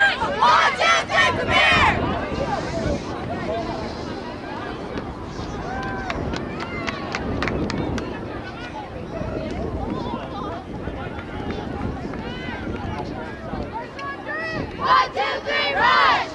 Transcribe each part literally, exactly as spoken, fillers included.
One, two, three, come here! One, two, three, rush!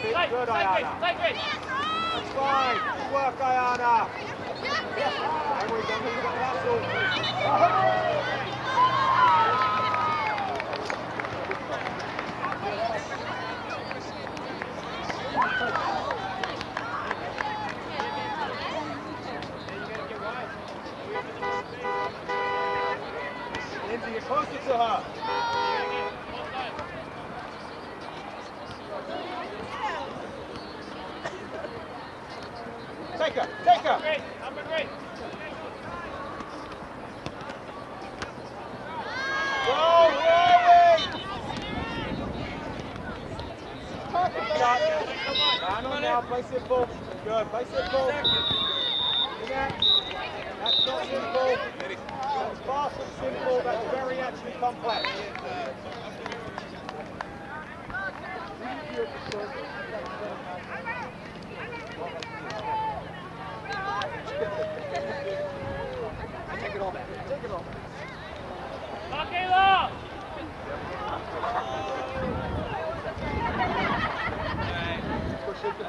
Good, Ayana. That's fine. Good work, Ayana. And we can move on hustle. Lindsay, you're closer to her. Take her, take her. Great, number great. Go, rolling. Man on now, play simple. Good, play simple. That's not simple. That's far from simple. That's very actually complex. Take it all back. Take it all back. Okay, Lo. Push it.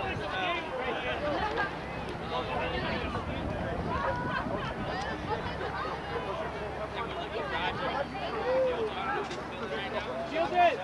Shield it.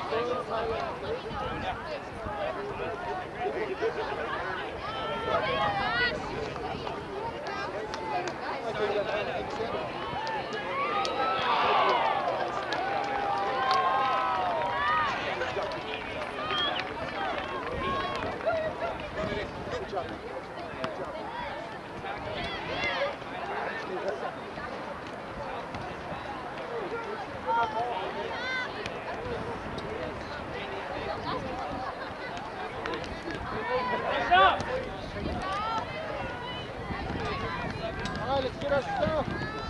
Alright, let's get our stuff.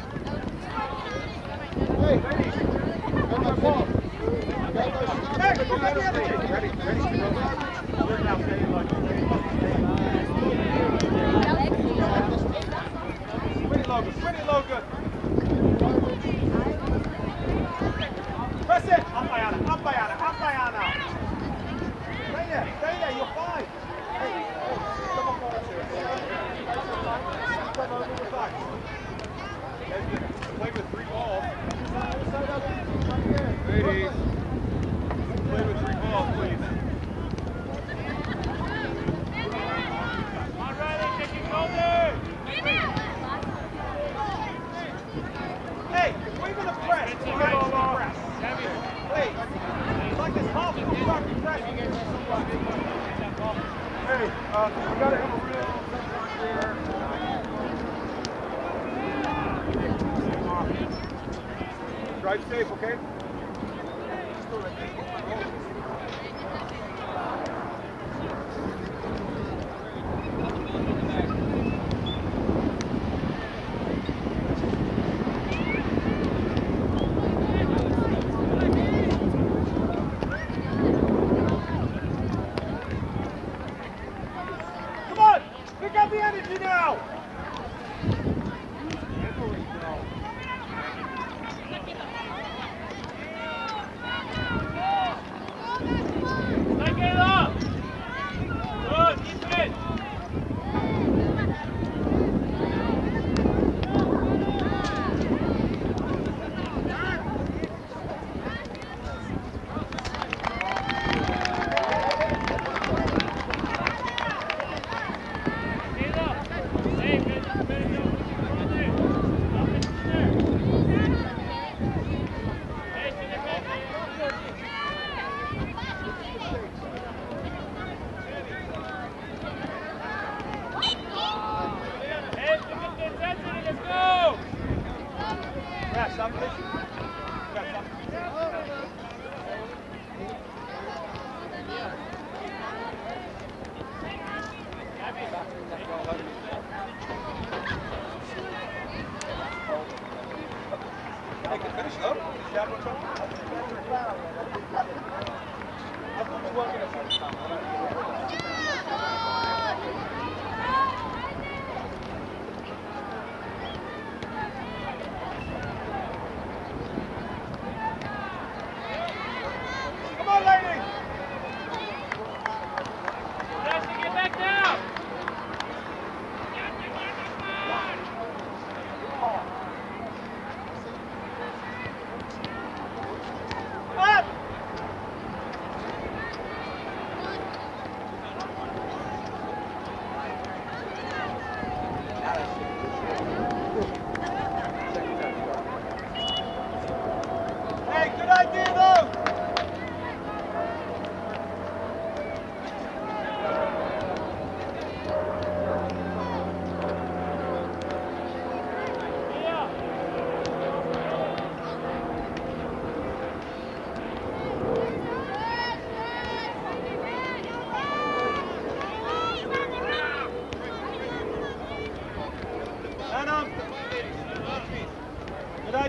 Hey, ready? Got my ball. Got my stuff. Hey, ready, ready, ready. Good now, stay low. Pretty low, good. Pretty low, good. Press it. Up, Ayana. Up, Ayana. Up, Ayana. Stay there. Stay there. You're fine. Hey, come on, come over the side. Play with three balls. Ladies, play with three balls, please. On ready, kick your shoulder. Hey, we're going to press. We're going to press. Please. It's like this half of the fucking press. Hey, uh, we got to have a real here. Drive safe, okay? Come on! Pick up the energy now! Take it up. Good, keep it. Finish up. Come on, lady!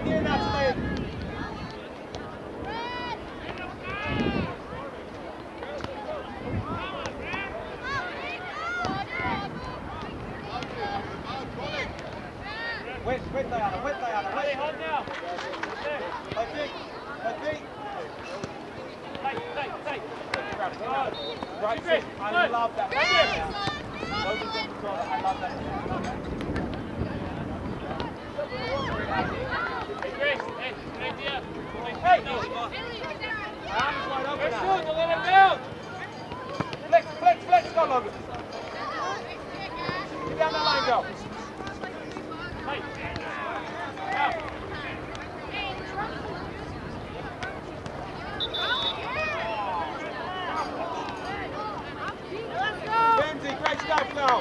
Right here, Natalie. Wait, wait, Diana, wait, Diana, wait. Hey, hold now. Let me, let me. Tight, tight, tight. Right, Great. I Good. love that. Right there. Logan's on control. I love that. Hey, Grace. Hey, good idea. Hey, my arm's wide open Good now. shoot, don't let it bounce. Flex, flex, flex, go, Logan. Get down that line, go. Tight. Out. Benzie, great stuff now.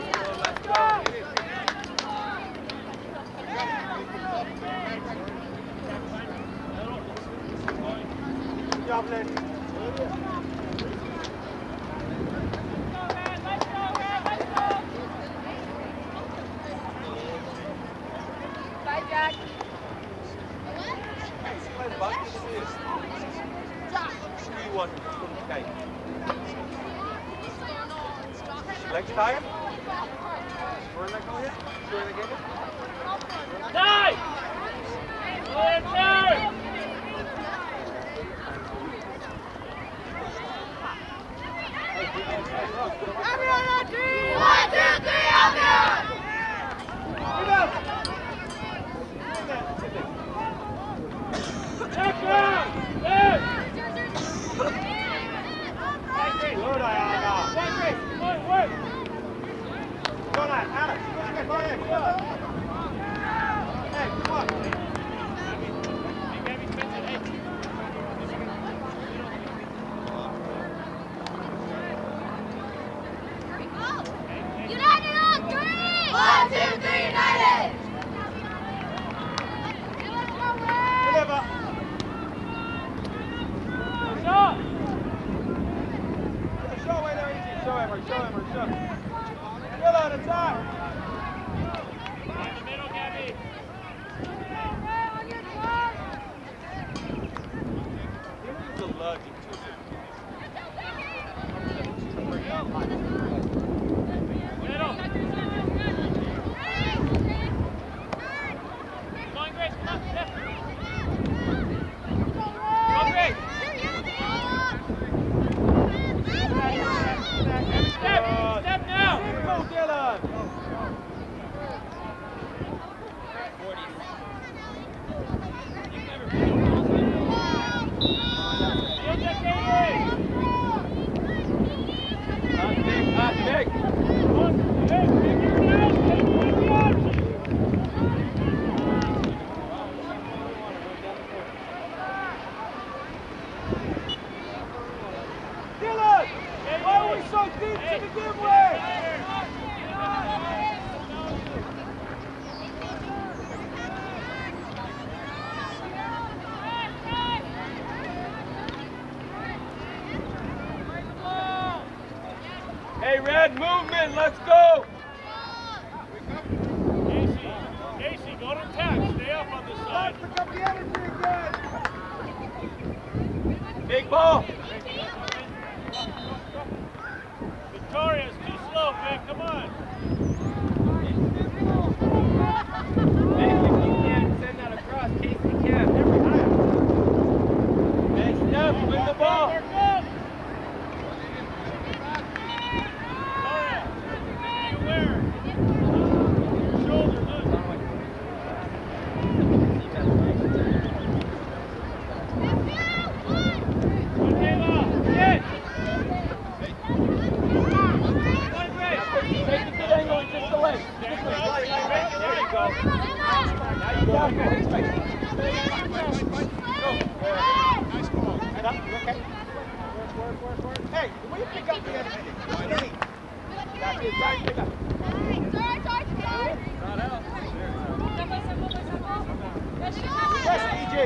Good job, Lynn. Bye, Jack. Explain the button. Screw one. Okay. Legs tired? Scoring that goal here? Scoring the game? Tight. Good turn. Everyone on three. One, two, three, out there. Check down. Good. Good, Ayana. One, Grace. Good work. Go on, Alex. Go on, go on. Hey, come on. Hey, Gabby Spencer, hey. United on three. One, two, three, United. Deliver. Shot. Show away there, easy. Show Emery, show Emery, show. Still on attack. In the middle, Gabby. He's allergic to it. Middle. Going, Grace. Come on. Left. Go, Grace. Step. Step now. Go, Dylan. Shield that, Katie. That's big, that's big. Hey, figure it out. Take one of the options. Dylan! Why are we so deep to begin with? Hey, Red, movement, let's go! Casey, Casey, go to attack. Stay up on this side. Pick up the energy again! Big ball! Victoria's too slow, Vic. Come on. Vic, if you can't send that across, Casey can. Next step, win the ball! Victoria, be aware. Shoulder, look. Hey, will you pick up the energy? Steady. That's it, sorry, pick up. Yes, E J.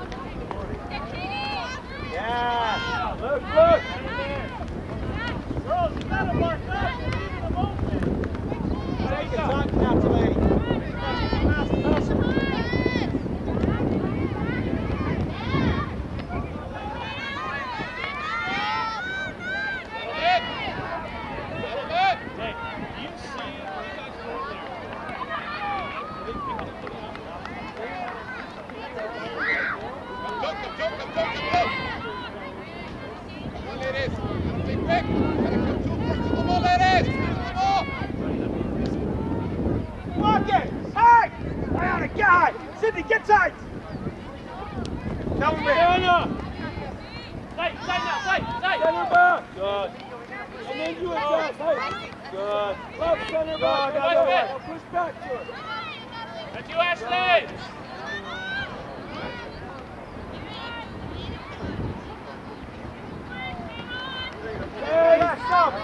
Yeah. Look, look. Girls, you gotta mark up. You're leaving them open. Take your time, Natalie. Pass, pass, pass. get high. Sydney, get tight. Down with me. Tight, tight now, tight, tight. Center back. Good. And then you adjust. Hey. Good. Left center back. Go, go, Go, go. go. Push back to it. That's you, Ashley. Hey, that's up.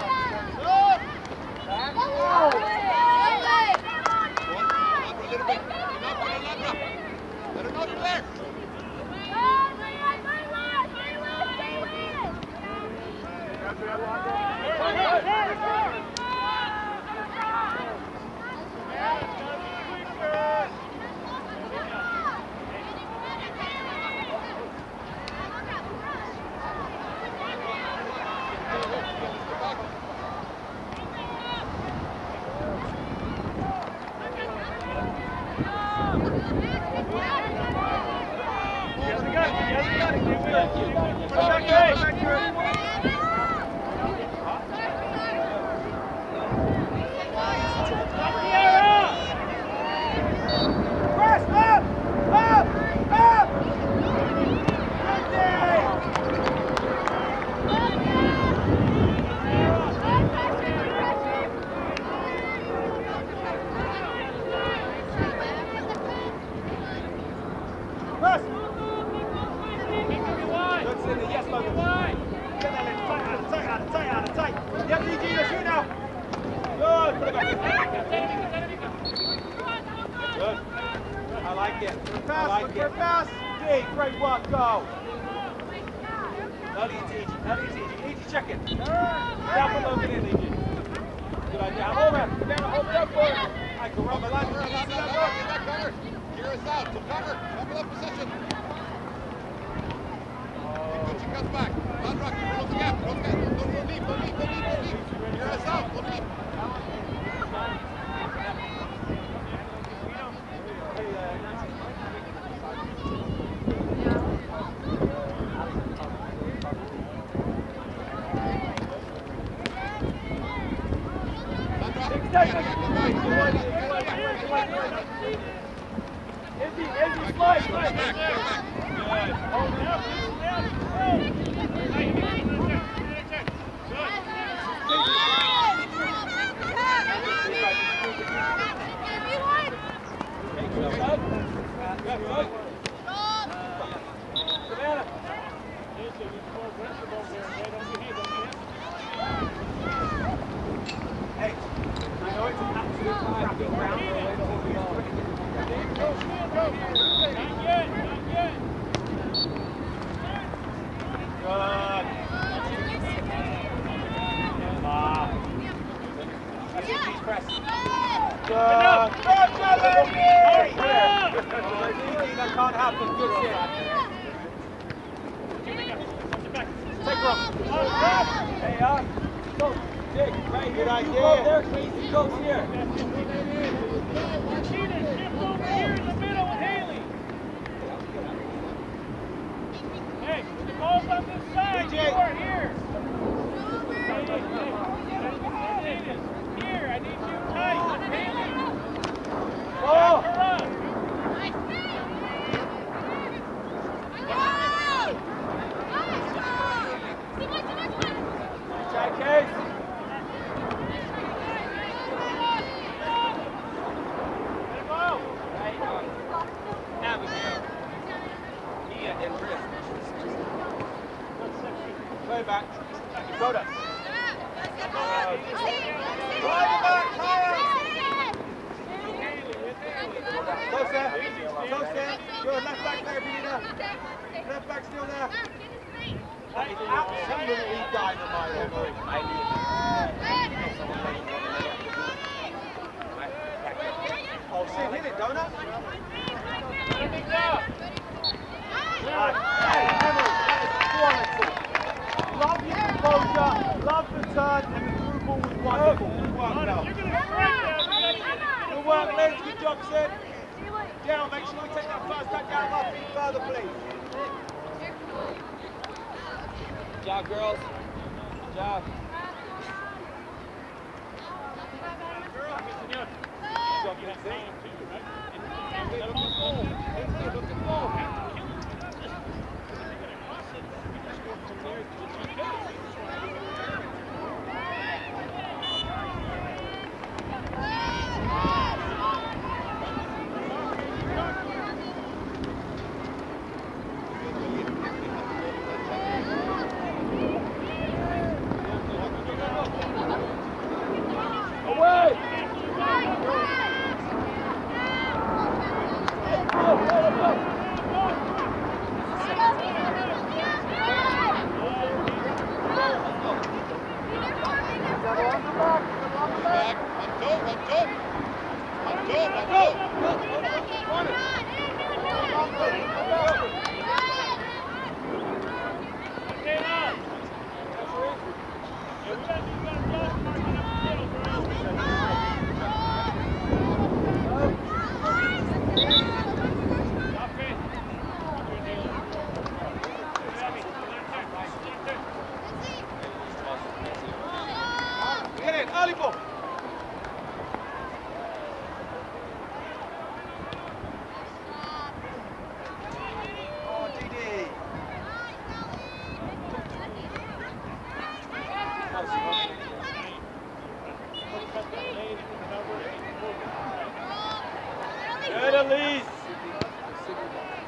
Girls.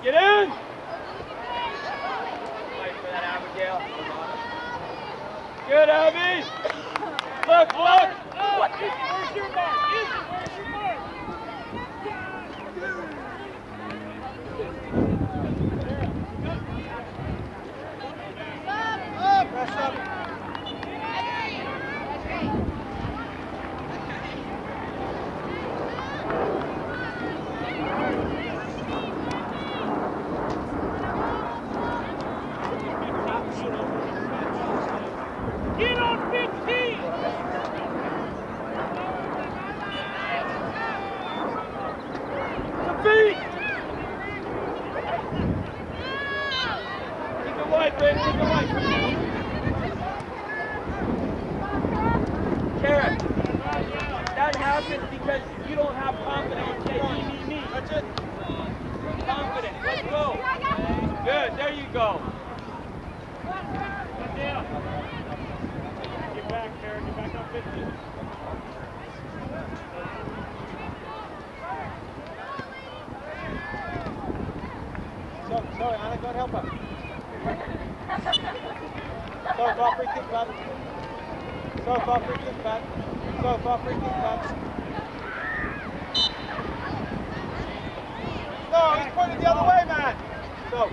Get in! Fight for that, Abigail. Good, Abby! Look, look! Oh, Izzy, where's your mark? Izzy, where's your mark? Press up. Get on fifteen! The feet! Keep it wide, baby, keep it wide. Karen, that happens because you don't have confidence. You say, me, me, me. That's it. Confidence. Let's go. Good. There you go. Get down. Get back, Karen. Get back on fifteen. Sorry, sorry, Anna, go and help her. Sorry, far free kick back. Sorry, far free kick back. Sorry, far free kick back. No, he's pointing the other way, man. So.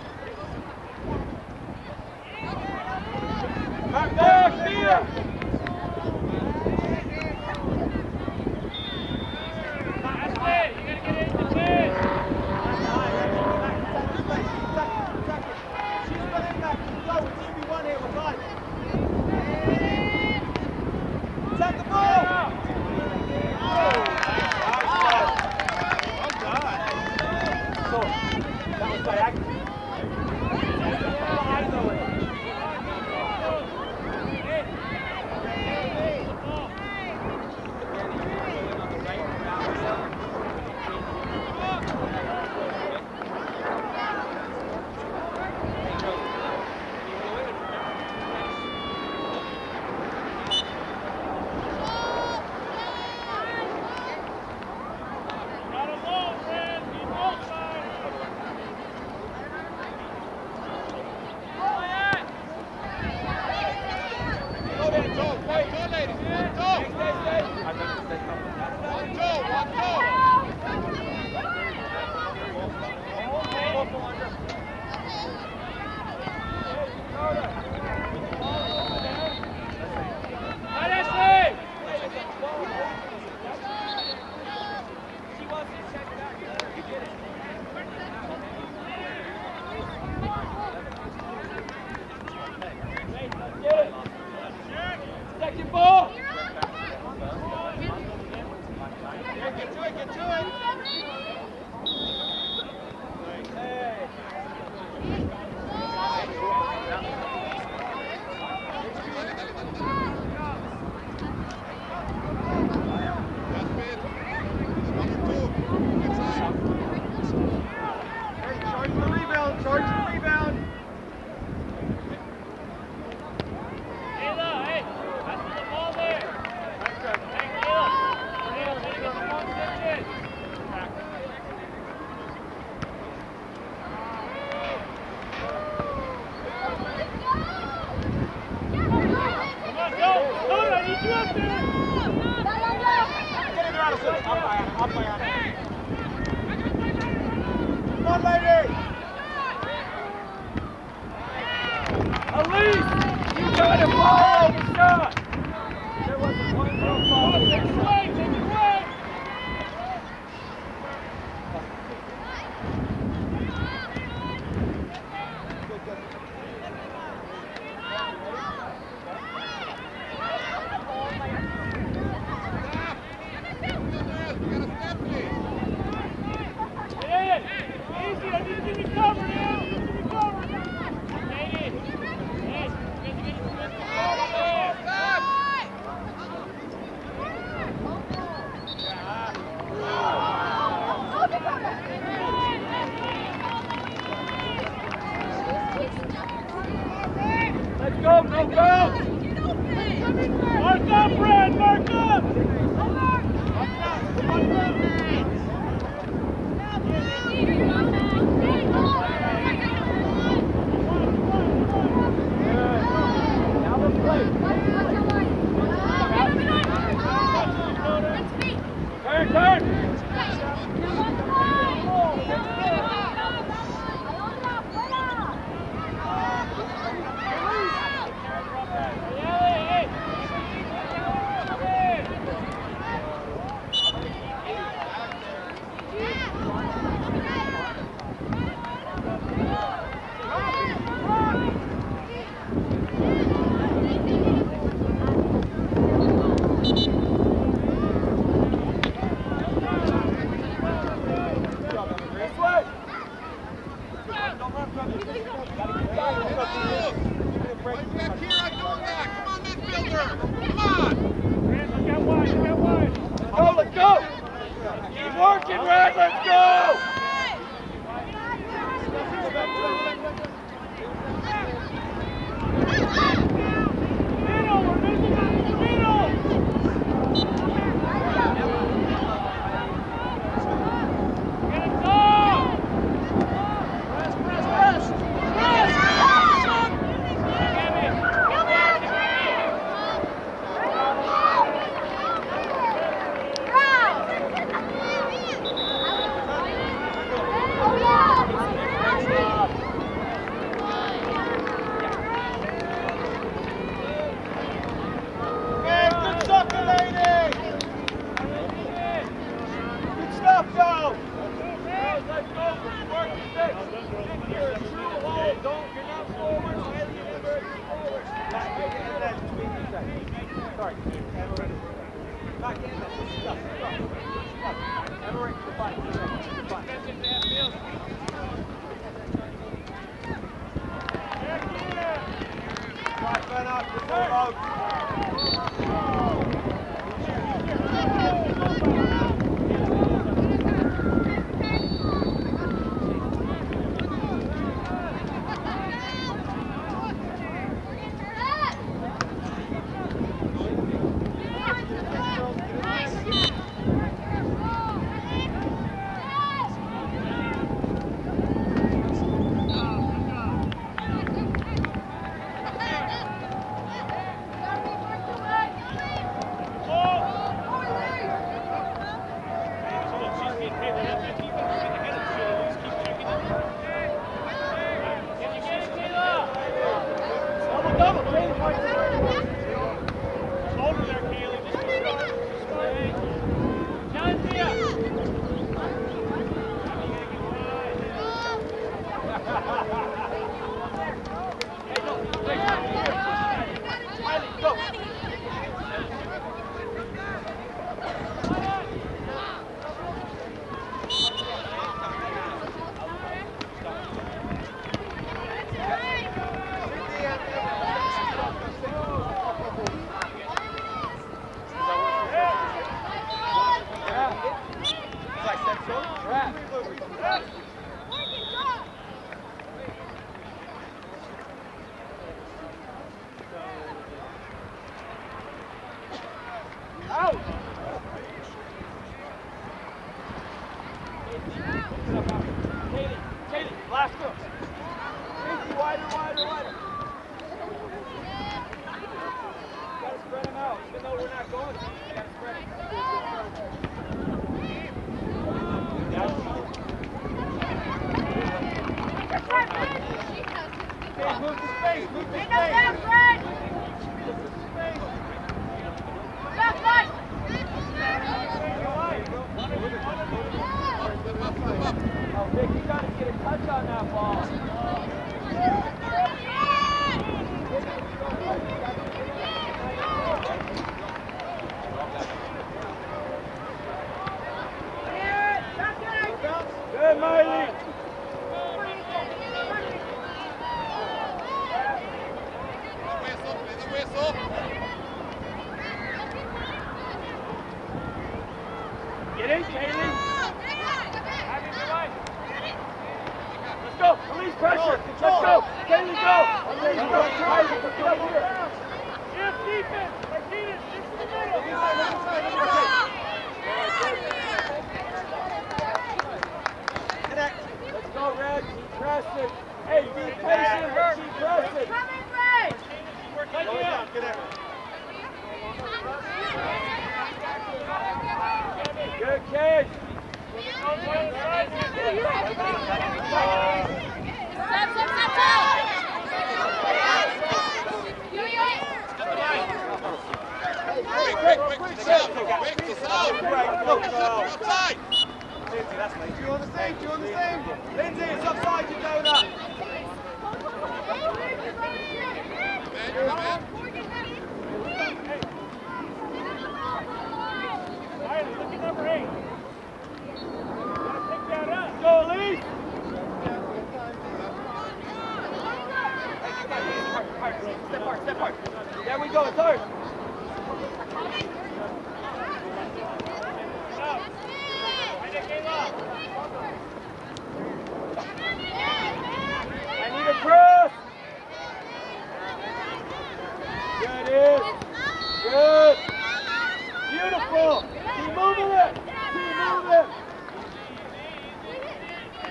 Back there, Thea. That's it. You gotta get into ten. She's running back. Go, two v one here, we're fine. Attack the ball! Well done. So, that was by accident. Go, let's go! Keep working, Red, let's go! Middle, we're moving up to the middle! Get it go! Press, press, press!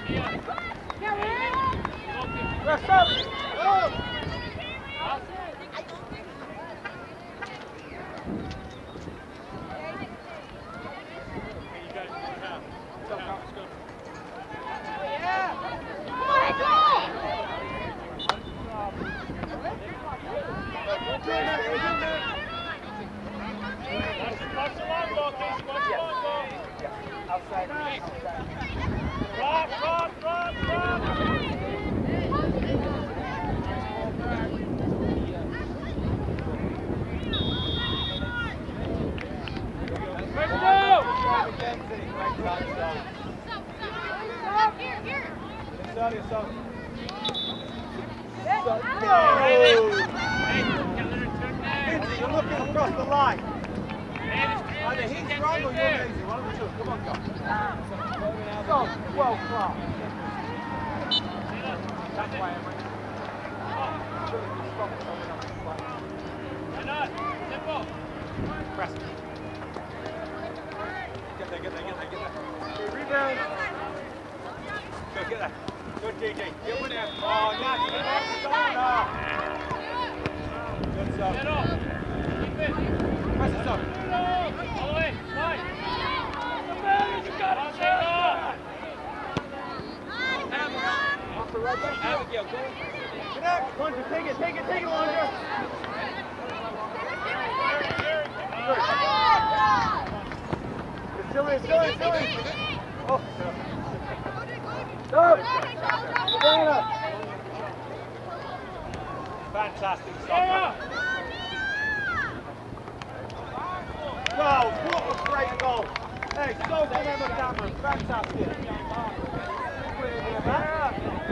Press up! Go! Outside. Drop, drop, drop, drop. Let's go! Here, here. Inside yourself. Hey, Lindsay, you're looking across the line. hey, Either he's strong or you're lazy. One of the two. Come on, go. Go. Well, class. That's why I'm like, why not? Simple. press. Get there, get there, get there, get there. Okay, rebound. Go, get that. Good, J J. Get with that. Oh, nice. Get off the corner. Good stuff. Get off. Keep it. Press it up. All the way. Slide. You got it. Take off. Off the right back. Abigail, go. Connect. Laundry, take it, take it, take it, Laundry. It's silly, it's silly, it's silly. Oh, stop. Savannah. Fantastic stop. Goal, what a great goal. Hey, so good, Emma Cameron. Fantastic. Put it in here, man.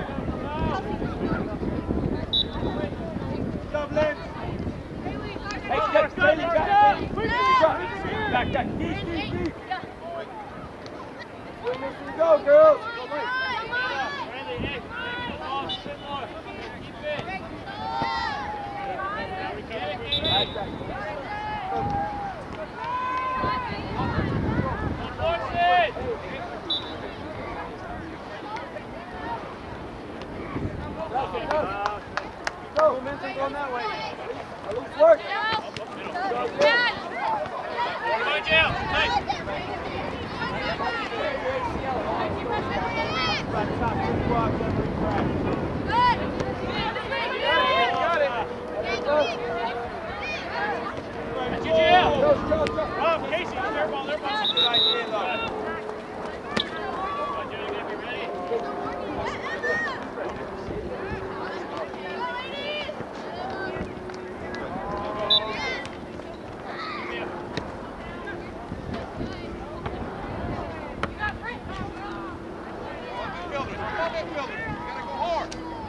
Dublin. Hey, get Bailey back. Back, back. Deep, deep, deep. We're missing to go, girls. Randy, hey, long, sit long. Keep it. Back, back. Force it. Go, momentum going that way. At least work. Come on, Jill. Hey. Fantastic work, every friend. Got it. That's you, Jill. Go, go, go. Oh, Casey, their ball, their ball. Good idea, though. Come on, Jill, you gotta be ready. Builders, come on, builders. You gotta go hard.